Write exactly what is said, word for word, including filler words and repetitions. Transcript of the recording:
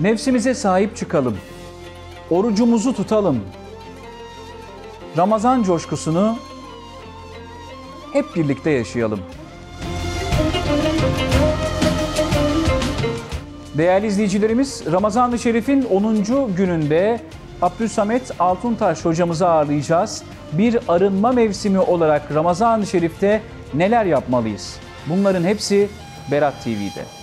Nefsimize sahip çıkalım. Orucumuzu tutalım. Ramazan coşkusunu hep birlikte yaşayalım. Değerli izleyicilerimiz, Ramazan-ı Şerif'in onuncu gününde Abdülsamet Altuntaş hocamızı ağırlayacağız. Bir arınma mevsimi olarak Ramazan-ı Şerif'te neler yapmalıyız? Bunların hepsi Berat T V'de.